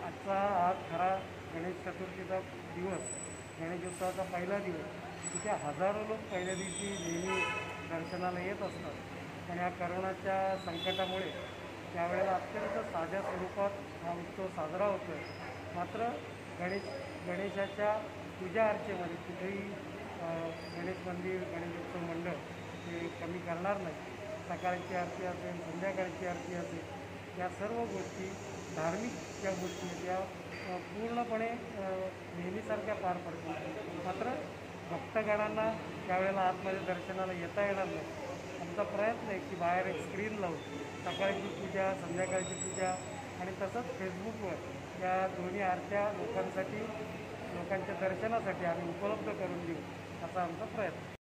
हा खरा गणेश चतुर्थीचा दिवस, गणेशोत्सवाचा पहिला दिवस. तिथे हजारो लोक पहिल्या दिवशी नेहमी दर्शनाला येत असतात. पण या करोनाच्या संकटामुळे त्यावेळेला अत्यंत साध्या स्वरूपात हा उत्सव साजरा होतो आहे. मात्र गणेशाच्या पूजा अर्चेमध्ये कुठेही गणेश मंदिर, गणेशोत्सव मंडळ हे कमी करणार नाही. सकाळची आरती असेल, संध्याकाळची आरती असेल, या सर्व गोष्टी, धार्मिक ज्या गोष्टी आहेत त्या पूर्णपणे नेहमीसारख्या पार पडतील. मात्र भक्तगणांना त्यावेळेला आतमध्ये दर्शनाला येता येणार नाही. आमचा प्रयत्न आहे की बाहेर एक स्क्रीन लावून सकाळची पूजा, संध्याकाळची पूजा आणि तसंच फेसबुकवर या दोन्ही आरत्या लोकांच्या दर्शनासाठी आम्ही उपलब्ध करून देऊ, असा आमचा प्रयत्न.